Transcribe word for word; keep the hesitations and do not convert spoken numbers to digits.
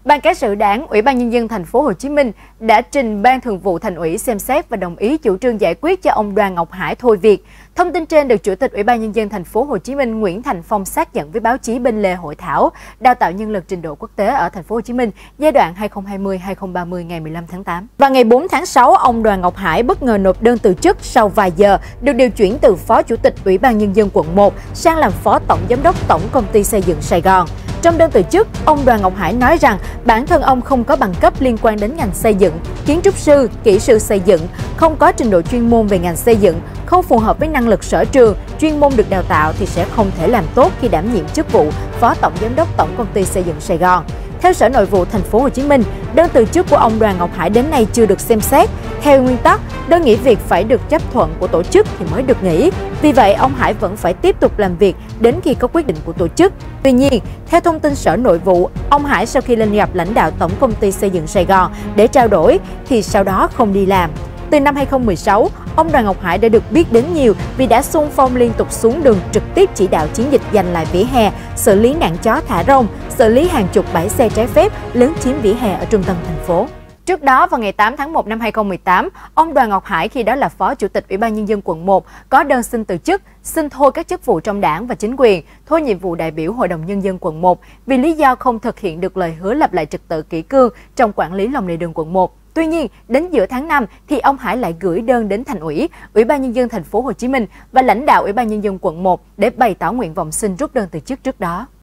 Ban Cán sự Đảng, Ủy ban Nhân dân thành phố Hồ Chí Minh đã trình Ban Thường vụ Thành ủy xem xét và đồng ý chủ trương giải quyết cho ông Đoàn Ngọc Hải thôi việc. Thông tin trên được Chủ tịch Ủy ban Nhân dân thành phố Hồ Chí Minh Nguyễn Thành Phong xác nhận với báo chí bên lề hội thảo đào tạo nhân lực trình độ quốc tế ở thành phố Hồ Chí Minh giai đoạn hai nghìn không trăm hai mươi đến hai nghìn không trăm ba mươi ngày mười lăm tháng tám. Và ngày bốn tháng sáu, ông Đoàn Ngọc Hải bất ngờ nộp đơn từ chức sau vài giờ được điều chuyển từ Phó Chủ tịch Ủy ban Nhân dân quận một sang làm Phó Tổng Giám đốc Tổng Công ty Xây dựng Sài Gòn. Trong đơn từ chức, ông Đoàn Ngọc Hải nói rằng bản thân ông không có bằng cấp liên quan đến ngành xây dựng, kiến trúc sư, kỹ sư xây dựng, không có trình độ chuyên môn về ngành xây dựng, không phù hợp với năng lực sở trường, chuyên môn được đào tạo thì sẽ không thể làm tốt khi đảm nhiệm chức vụ Phó Tổng Giám đốc Tổng Công ty Xây dựng Sài Gòn. Theo Sở Nội vụ thành phố Hồ Chí Minh, đơn từ chức của ông Đoàn Ngọc Hải đến nay chưa được xem xét. Theo nguyên tắc, đơn nghỉ việc phải được chấp thuận của tổ chức thì mới được nghỉ. Vì vậy, ông Hải vẫn phải tiếp tục làm việc đến khi có quyết định của tổ chức. Tuy nhiên, theo thông tin Sở Nội vụ, ông Hải sau khi lên gặp lãnh đạo Tổng Công ty Xây dựng Sài Gòn để trao đổi thì sau đó không đi làm. Từ năm hai nghìn không trăm mười sáu, ông Đoàn Ngọc Hải đã được biết đến nhiều vì đã xung phong liên tục xuống đường trực tiếp chỉ đạo chiến dịch giành lại vỉa hè, xử lý nạn chó thả rông, xử lý hàng chục bãi xe trái phép lấn chiếm vỉa hè ở trung tâm thành phố. Trước đó, vào ngày tám tháng một năm hai nghìn không trăm mười tám, ông Đoàn Ngọc Hải khi đó là Phó Chủ tịch Ủy ban Nhân dân quận một có đơn xin từ chức, xin thôi các chức vụ trong đảng và chính quyền, thôi nhiệm vụ đại biểu Hội đồng Nhân dân quận một vì lý do không thực hiện được lời hứa lập lại trật tự kỷ cương trong quản lý lòng lề đường quận một. Tuy nhiên, đến giữa tháng năm thì ông Hải lại gửi đơn đến Thành ủy, Ủy ban Nhân dân thành phố Hồ Chí Minh và lãnh đạo Ủy ban Nhân dân quận một để bày tỏ nguyện vọng xin rút đơn từ chức trước đó.